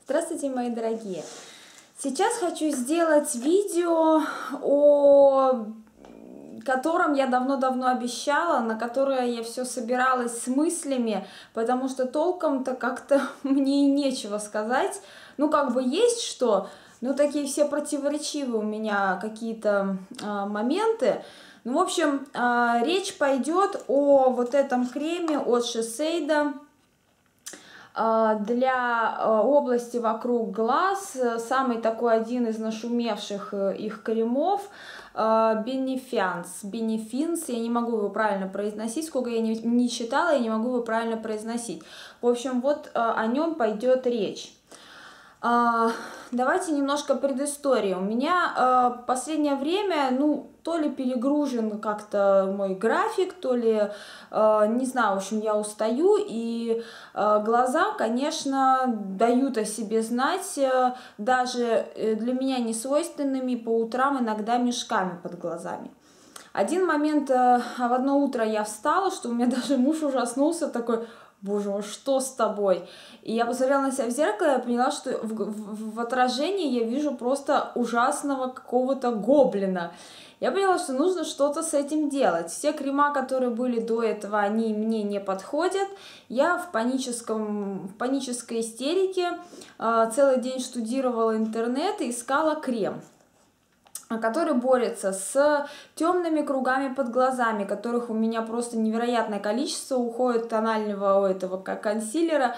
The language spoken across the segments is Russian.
Здравствуйте, мои дорогие! Сейчас хочу сделать видео, о котором я давно-давно обещала, на которое я все собиралась с мыслями, потому что толком-то как-то мне и нечего сказать. Ну, как бы есть что, но такие все противоречивые у меня какие-то моменты. Ну, в общем, речь пойдет о вот этом креме от Шисейда для области вокруг глаз. Самый такой один из нашумевших их кремов Бенефинс. Я не могу его правильно произносить, сколько я не читала, я не могу его правильно произносить. В общем, вот о нем пойдет речь. Давайте немножко предыстории. У меня в последнее время, ну, то ли перегружен как-то мой график, то ли, не знаю, в общем, я устаю, и глаза, конечно, дают о себе знать, даже для меня не свойственными по утрам иногда мешками под глазами. Один момент, в одно утро я встала, что у меня даже муж ужаснулся, такой: «Боже, что с тобой?» И я посмотрела на себя в зеркало, я поняла, что в отражении я вижу просто ужасного какого-то гоблина. Я поняла, что нужно что-то с этим делать. Все крема, которые были до этого, они мне не подходят. Я в панической истерике целый день штудировала интернет и искала крем, который борется с темными кругами под глазами, которых у меня просто невероятное количество уходит тонального этого консилера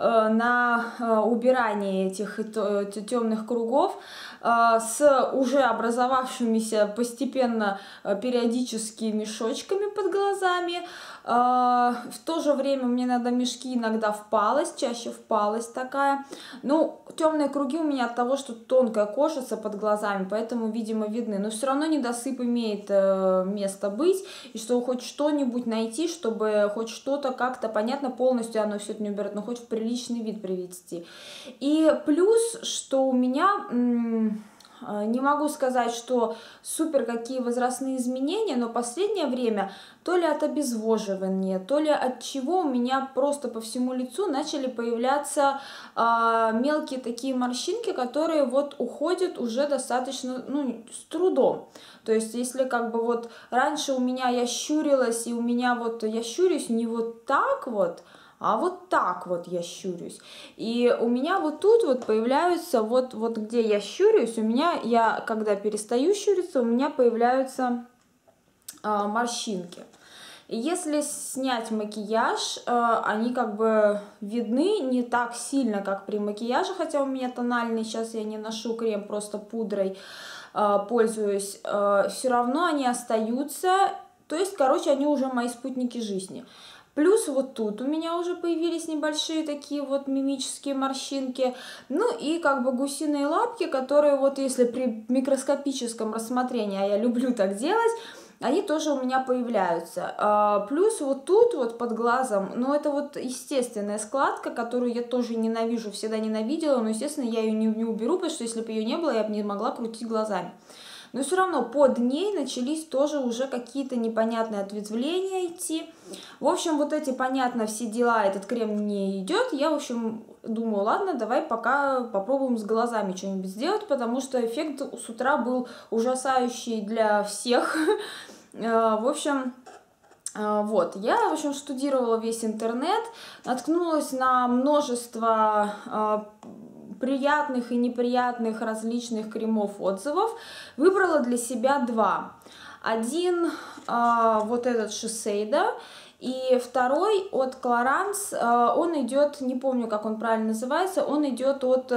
на убирание этих темных кругов, с уже образовавшимися постепенно периодически мешочками под глазами. В то же время мне надо мешки, иногда впалость, чаще впалость такая. Ну, темные круги у меня от того, что тонкая кожица под глазами, поэтому, видимо, видны. Но все равно недосып имеет место быть, и что хоть что-нибудь найти, чтобы хоть что-то как-то, понятно, полностью оно все это не уберет, но хоть в приличный вид привести. И плюс, что у меня... Не могу сказать, что супер какие возрастные изменения, но последнее время то ли от обезвоживания, то ли от чего у меня просто по всему лицу начали появляться мелкие такие морщинки, которые вот уходят уже достаточно, ну, с трудом. То есть, если как бы вот раньше у меня я щурилась, и у меня вот я щурюсь не вот так вот, а вот так вот я щурюсь. И у меня вот тут вот появляются, вот где я щурюсь, у меня, я когда перестаю щуриться, у меня появляются морщинки. И если снять макияж, они как бы видны не так сильно, как при макияже, хотя у меня тональный, сейчас я не ношу крем, просто пудрой пользуюсь, все равно они остаются, то есть, короче, они уже мои спутники жизни. Плюс вот тут у меня уже появились небольшие такие вот мимические морщинки. Ну и как бы гусиные лапки, которые вот если при микроскопическом рассмотрении, а я люблю так делать, они тоже у меня появляются. Плюс вот тут вот под глазом, ну это вот естественная складка, которую я тоже ненавижу, всегда ненавидела, но естественно я ее не уберу, потому что если бы ее не было, я бы не могла крутить глазами. Но все равно под ней начались тоже уже какие-то непонятные ответвления идти. В общем, вот эти, понятно, все дела, этот крем не идет. Я, в общем, думаю, ладно, давай пока попробуем с глазами что-нибудь сделать, потому что эффект с утра был ужасающий для всех. В общем... Вот, я, в общем, штудировала весь интернет, наткнулась на множество приятных и неприятных различных кремов, отзывов, выбрала для себя два. Один вот этот Шисейда, и второй от Clarins, он идет, не помню, как он правильно называется, он идет от...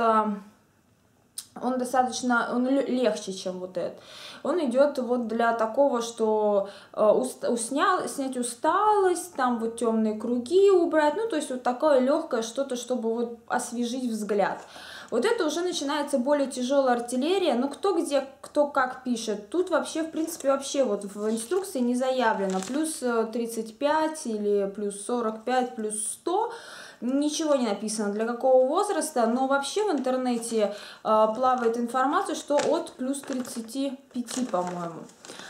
Он достаточно, он легче, чем вот этот. Он идет вот для такого, что снять усталость, там вот темные круги убрать, ну то есть вот такое легкое что-то, чтобы вот освежить взгляд. Вот это уже начинается более тяжелая артиллерия, ну кто где, кто как пишет. Тут вообще, в принципе, вообще вот в инструкции не заявлено плюс 35 или плюс 45, плюс 100. Ничего не написано, для какого возраста, но вообще в интернете плавает информация, что от плюс 35, по-моему.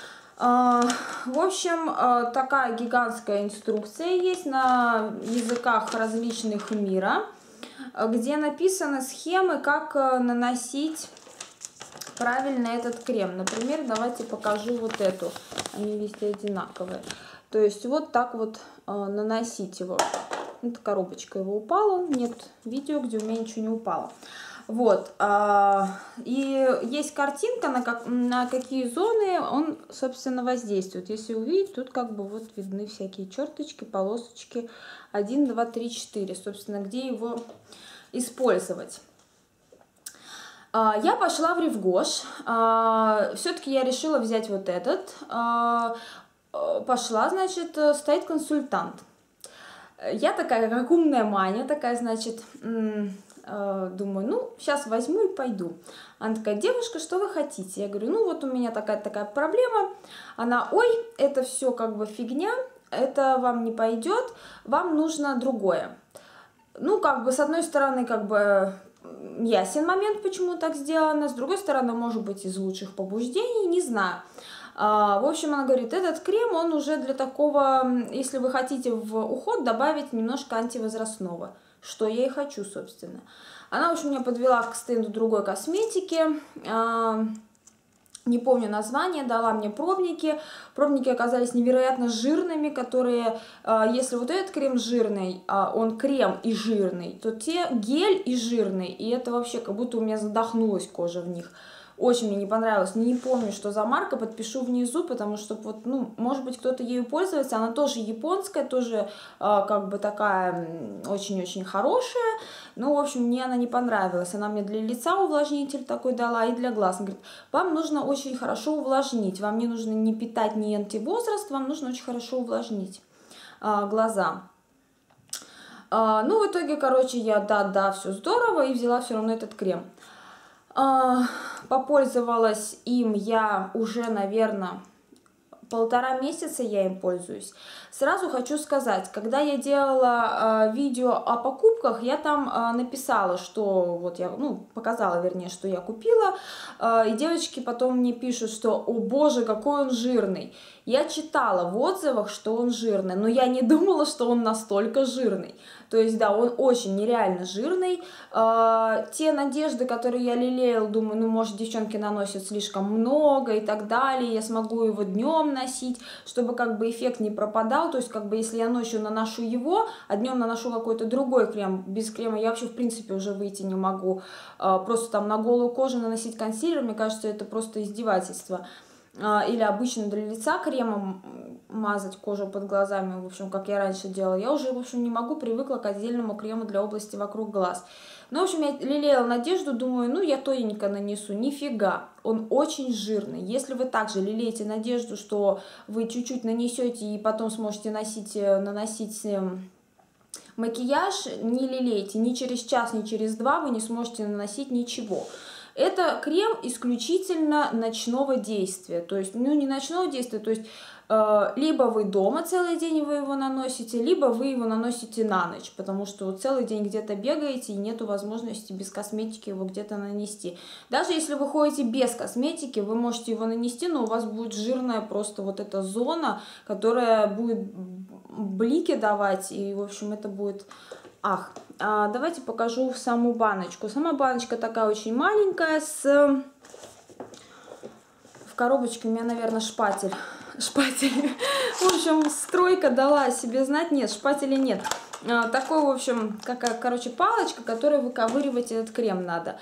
В общем, такая гигантская инструкция есть на языках различных мира. где написаны схемы, как наносить правильно этот крем. Например, давайте покажу вот эту. Они везде одинаковые. То есть вот так вот наносить его. Это коробочка его упала. Нет видео, где у меня ничего не упало. Вот. И есть картинка, на какие зоны он, собственно, воздействует. Если увидеть, тут как бы вот видны всякие черточки, полосочки. 1, 2, 3, 4. Собственно, где его использовать. Я пошла в Ревгош, все-таки я решила взять вот этот, пошла, значит, стоит консультант. Я такая, как умная Маня, такая, значит, думаю, ну, сейчас возьму и пойду. Она такая: девушка, что вы хотите? Я говорю: ну, вот у меня такая проблема. Она: ой, это все как бы фигня, это вам не пойдет, вам нужно другое. Ну, как бы, с одной стороны, как бы ясен момент, почему так сделано, с другой стороны, может быть, из лучших побуждений, не знаю. В общем, она говорит: этот крем, он уже для такого, если вы хотите в уход добавить немножко антивозрастного, что я и хочу, собственно. Она, в общем, меня подвела к стенду другой косметики, не помню название, дала мне пробники. Пробники оказались невероятно жирными, которые, если вот этот крем жирный, он крем и жирный, то те гель и жирный, и это вообще как будто у меня задохнулась кожа в них. Очень мне не понравилось, не помню, что за марка, подпишу внизу, потому что, вот, ну, может быть, кто-то ею пользуется, она тоже японская, тоже как бы такая очень-очень хорошая, но, в общем, мне она не понравилась, она мне для лица увлажнитель такой дала и для глаз. Она говорит: вам нужно очень хорошо увлажнить, вам не нужно не питать ни антивозраст, вам нужно очень хорошо увлажнить глаза. Ну, в итоге, короче, я да, все здорово, и взяла все равно этот крем. Попользовалась им я уже, наверное, 1,5 месяца я им пользуюсь. Сразу хочу сказать, когда я делала видео о покупках, я там написала, что вот я, ну, показала, вернее, что я купила, и девочки потом мне пишут, что: о боже, какой он жирный. Я читала в отзывах, что он жирный, но я не думала, что он настолько жирный. То есть, да, он очень нереально жирный. Те надежды, которые я лелеяла, думаю, ну, может, девчонки наносят слишком много и так далее, я смогу его днем носить, чтобы как бы эффект не пропадал. То есть, как бы, если я ночью наношу его, а днем наношу какой-то другой крем, без крема я вообще, в принципе, уже выйти не могу. Просто там на голую кожу наносить консилер, мне кажется, это просто издевательство. Или обычно для лица кремом мазать кожу под глазами, в общем, как я раньше делала, я уже, в общем, не могу, привыкла к отдельному крему для области вокруг глаз. Ну, в общем, я лелеяла надежду, думаю, ну, я тоненько нанесу. Нифига, он очень жирный. Если вы также лелеете надежду, что вы чуть-чуть нанесете и потом сможете наносить макияж, не лелейте. Ни через час, ни через 2 вы не сможете наносить ничего. Это крем исключительно ночного действия, то есть, ну, не ночного действия, то есть, либо вы дома целый день вы его наносите, либо вы его наносите на ночь, потому что целый день где-то бегаете и нету возможности без косметики его где-то нанести. Даже если вы ходите без косметики, вы можете его нанести, но у вас будет жирная просто вот эта зона, которая будет блики давать, и, в общем, это будет... давайте покажу саму баночку. Сама баночка такая очень маленькая, в коробочке у меня, наверное, шпатель. В общем, стройка дала о себе знать. Нет, шпателя нет. Такой, в общем, короче, палочка, которой выковыривать этот крем надо.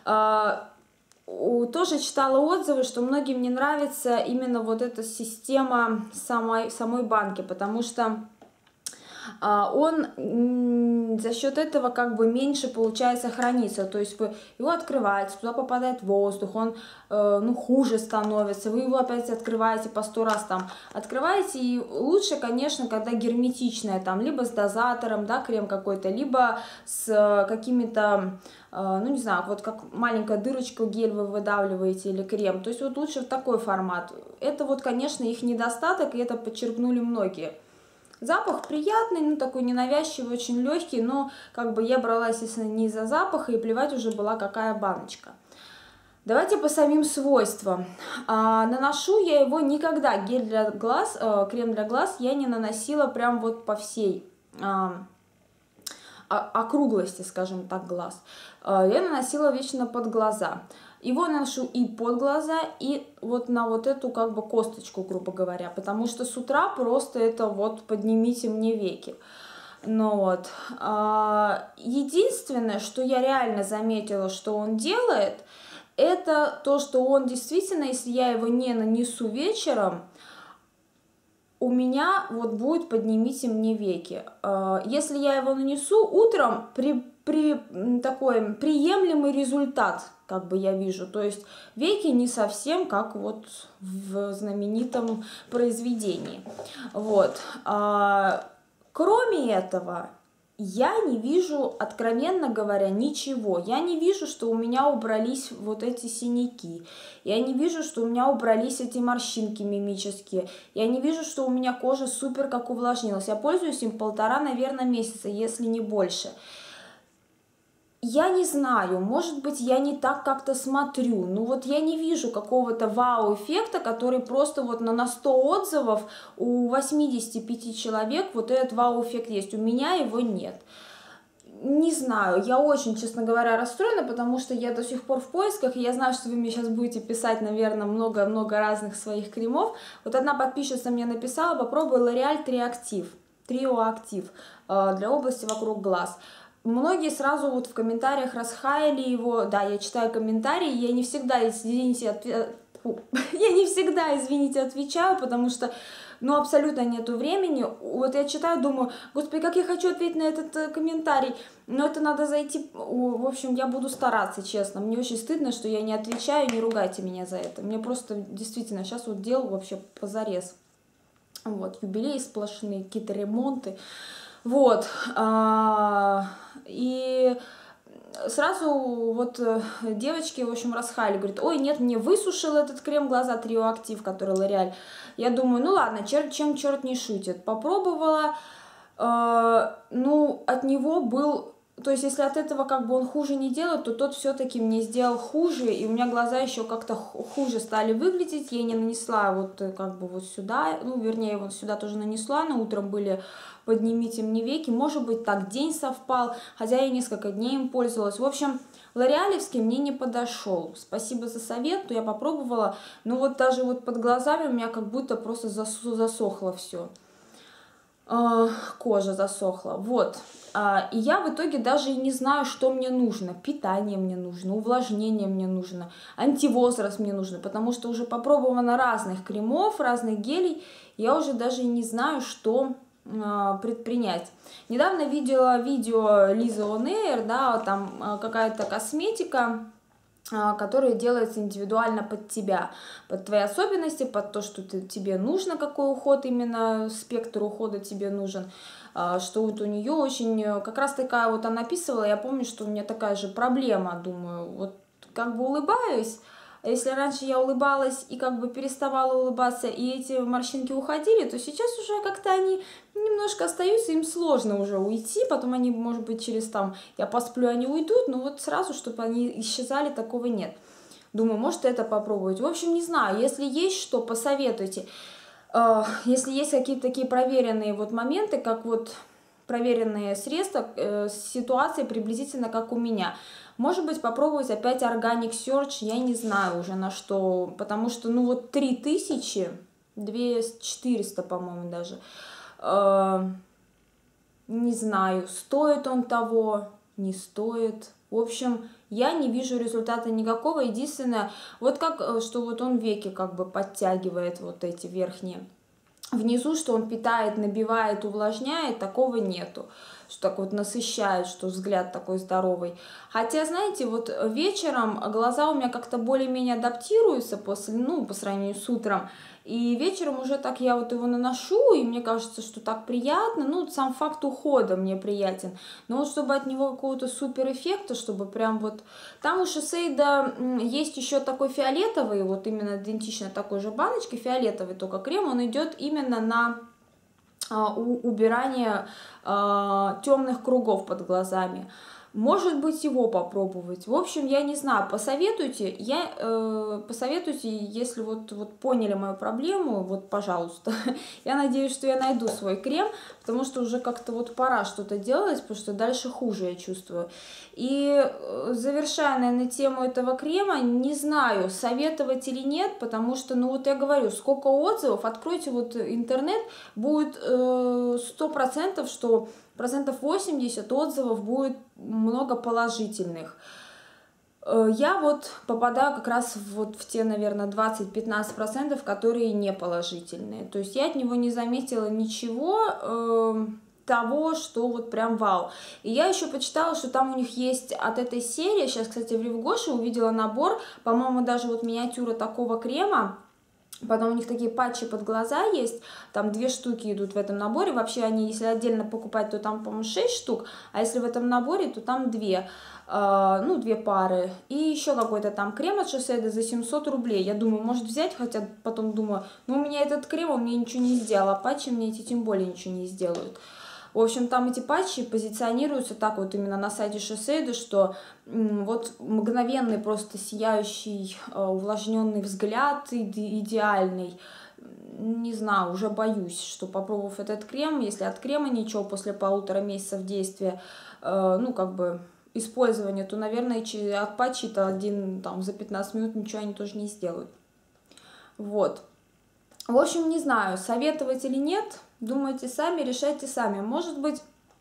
Тоже читала отзывы, что многим не нравится именно вот эта система самой банки, потому что он за счет этого как бы меньше получается храниться, то есть вы его открываете, туда попадает воздух, он хуже становится, вы его опять открываете по 100 раз там открываете, и лучше, конечно, когда герметичное, там, либо с дозатором, да, крем какой-то, либо с какими-то, ну не знаю, вот как маленькая дырочка, гель вы выдавливаете или крем, то есть вот лучше в такой формат. Это вот, конечно, их недостаток, и это подчеркнули многие. Запах приятный, ну такой ненавязчивый, очень легкий, но как бы я брала, естественно, не из-за запаха, и плевать уже была какая баночка. Давайте по самим свойствам. Наношу я его никогда, гель для глаз, крем для глаз я не наносила прям вот по всей округлости, скажем так, глаз. Я наносила вечно под глаза. Его наношу и под глаза, и вот на вот эту как бы косточку, грубо говоря, потому что с утра просто это вот поднимите мне веки. Ну вот. Единственное, что я реально заметила, что он делает, это то, что он действительно, если я его не нанесу вечером, у меня вот будет поднимите мне веки. Если я его нанесу утром, такой приемлемый результат, как бы я вижу. То есть веки не совсем как вот в знаменитом произведении. Вот. Кроме этого, я не вижу, откровенно говоря, ничего. Я не вижу, что у меня убрались вот эти синяки. Я не вижу, что у меня убрались эти морщинки мимические. Я не вижу, что у меня кожа супер как увлажнилась. Я пользуюсь им 1,5, наверное, месяца, если не больше. Я не знаю, может быть, я не так как-то смотрю, но вот я не вижу какого-то вау-эффекта, который просто вот на 100 отзывов у 85 человек вот этот вау-эффект есть, у меня его нет. Не знаю, я очень, честно говоря, расстроена, потому что я до сих пор в поисках, и я знаю, что вы мне сейчас будете писать, наверное, много-много разных своих кремов. Вот одна подписчица мне написала, попробуй L'Oréal Trio Active для области вокруг глаз. Многие сразу вот в комментариях расхаяли его, да, я читаю комментарии, я не всегда, извините, отвечаю, потому что, ну, абсолютно нету времени. Вот я читаю, думаю, господи, как я хочу ответить на этот комментарий, но это надо зайти, в общем, я буду стараться, честно, мне очень стыдно, что я не отвечаю, не ругайте меня за это, мне просто, действительно, сейчас вот дел вообще позарез, вот, юбилеи сплошные, какие-то ремонты. Вот, и сразу вот девочки, в общем, расхали, говорят, ой, нет, мне высушил этот крем глаза Trio Active, который L'Oréal. Я думаю, ну ладно, чем черт не шутит. Попробовала, ну, от него был... То есть, если от этого как бы он хуже не делает, то тот все-таки мне сделал хуже, и у меня глаза еще как-то хуже стали выглядеть. Я не нанесла вот как бы вот сюда, ну, вернее, вот сюда тоже нанесла, но утром были поднимите мне веки. Может быть, так день совпал, хотя я несколько дней им пользовалась. В общем, лореалевский мне не подошел. Спасибо за совет, то я попробовала, но вот даже вот под глазами у меня как будто просто засохло все. Кожа засохла, вот. И я в итоге даже и не знаю, что мне нужно. Питание мне нужно, увлажнение мне нужно, антивозраст мне нужно, потому что уже попробовано разных кремов, разных гелей, я уже даже и не знаю, что предпринять. Недавно видела видео Лизы On Air, да, там какая-то косметика, которая делается индивидуально под тебя, под твои особенности, под то, что тебе нужно, какой уход, именно спектр ухода тебе нужен, что вот у нее очень, как раз такая вот она описывала, я помню, что у меня такая же проблема, думаю, вот как бы улыбаюсь, а если раньше я улыбалась и как бы переставала улыбаться, и эти морщинки уходили, то сейчас уже как-то они немножко остаются, им сложно уже уйти, потом они, может быть, через там, я посплю, они уйдут, но вот сразу, чтобы они исчезали, такого нет. Думаю, может это попробовать. В общем, не знаю, если есть что, посоветуйте. Если есть какие-то такие проверенные вот моменты, как вот проверенные средства, ситуации приблизительно как у меня. Может быть, попробовать опять Organic Search, я не знаю уже на что, потому что, ну вот 3000, 2400, по-моему, даже, не знаю, стоит он того, не стоит. В общем, я не вижу результата никакого. Единственное, вот как, что вот он веки как бы подтягивает, вот эти верхние. Внизу, что он питает, набивает, увлажняет, такого нету. Что так вот насыщает, что взгляд такой здоровый. Хотя, знаете, вот вечером глаза у меня как-то более-менее адаптируются после, ну, по сравнению с утром. И вечером уже так я вот его наношу, и мне кажется, что так приятно. Ну, сам факт ухода мне приятен. Но вот чтобы от него какого-то супер эффекта, чтобы прям вот... Там у Шисейда есть еще такой фиолетовый, вот именно идентично такой же баночке, фиолетовый только крем, он идет именно на убирание темных кругов под глазами. Может быть, его попробовать. В общем, я не знаю, посоветуйте. Посоветуйте, если вот поняли мою проблему, вот, пожалуйста. Я надеюсь, что я найду свой крем, потому что уже как-то вот пора что-то делать, потому что дальше хуже я чувствую. И завершая, наверное, тему этого крема, не знаю, советовать или нет, потому что, ну вот я говорю, сколько отзывов, откройте вот интернет, будет 100%, что 80% отзывов будет много положительных. Я вот попадаю как раз вот в те, наверное, 20-15%, которые не положительные. То есть я от него не заметила ничего того, что вот прям вау. И я еще почитала, что там у них есть от этой серии, сейчас, кстати, в Ревгоше увидела набор, по-моему, даже вот миниатюра такого крема. Потом у них такие патчи под глаза есть, там 2 штуки идут в этом наборе, вообще они, если отдельно покупать, то там, по-моему, 6 штук, а если в этом наборе, то там 2, ну, 2 пары, и еще какой-то там крем от Шоседа за 700 рублей, я думаю, может взять, хотя потом думаю, ну, у меня этот крем, он мне ничего не сделал, а патчи мне эти тем более ничего не сделают. В общем, там эти патчи позиционируются так вот именно на сайте Шоседа, что вот мгновенный просто сияющий увлажненный взгляд, идеальный. Не знаю, уже боюсь, что попробовав этот крем, если от крема ничего после 1,5 месяцев действия, ну как бы использования, то, наверное, от патчи-то один там за 15 минут ничего они тоже не сделают. Вот. В общем, не знаю, советовать или нет, думайте сами, решайте сами. Может быть,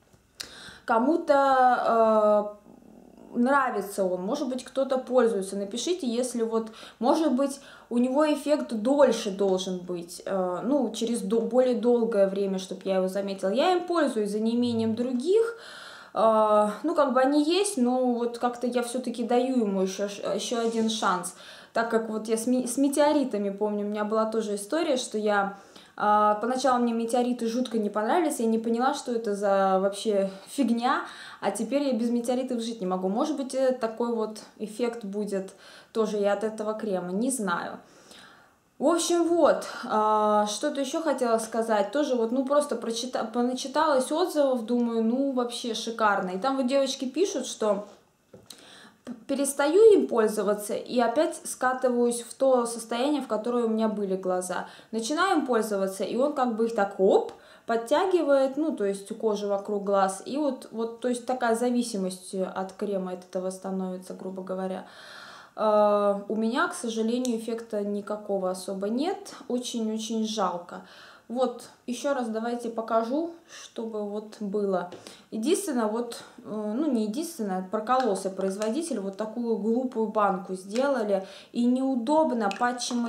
кому-то нравится он, может быть, кто-то пользуется. Напишите, если вот, может быть, у него эффект дольше должен быть, ну, через более долгое время, чтобы я его заметила. Я им пользуюсь за неимением других, ну, как бы они есть, но вот как-то я все-таки даю ему еще один шанс. Так как вот я с метеоритами, помню, у меня была тоже история, что я... Поначалу мне метеориты жутко не понравились, я не поняла, что это за вообще фигня, а теперь я без метеоритов жить не могу. Может быть, такой вот эффект будет тоже и от этого крема, не знаю. В общем, вот, что-то еще хотела сказать, тоже вот, ну, просто поначиталась отзывов, думаю, ну, вообще шикарно. И там вот девочки пишут, что... перестаю им пользоваться и опять скатываюсь в то состояние, в которое у меня были глаза. Начинаю им пользоваться, и он как бы их так оп, подтягивает, ну, то есть кожу вокруг глаз, и вот, то есть такая зависимость от крема от этого становится, грубо говоря. У меня, к сожалению, эффекта никакого особо нет, очень-очень жалко. Вот, еще раз давайте покажу, чтобы вот было. Единственное, вот, ну не единственное, прокололся производитель, вот такую глупую банку сделали. И неудобно шпателем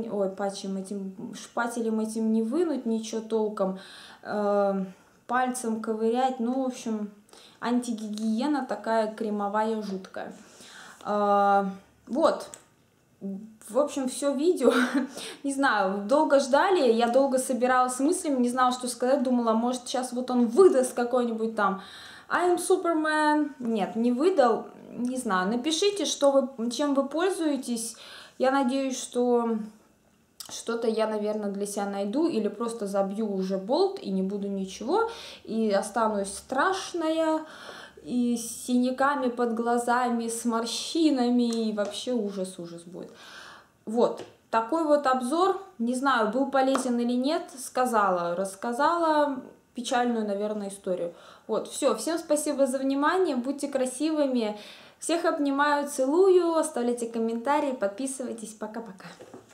этим не вынуть ничего толком, пальцем ковырять. Ну, в общем, антигигиена такая кремовая, жуткая. Вот. В общем, все видео, не знаю, долго ждали, я долго собиралась с мыслями, не знала, что сказать, думала, может, сейчас вот он выдаст какой-нибудь там I'm Superman. Нет, не выдал, не знаю, напишите, чем вы пользуетесь, я надеюсь, что что-то я, наверное, для себя найду, или просто забью уже болт и не буду ничего, и останусь страшная, и с синяками под глазами, с морщинами, и вообще ужас будет. Вот, такой вот обзор, не знаю, был полезен или нет, рассказала печальную, наверное, историю. Вот, все, всем спасибо за внимание, будьте красивыми, всех обнимаю, целую, оставляйте комментарии, подписывайтесь, пока-пока.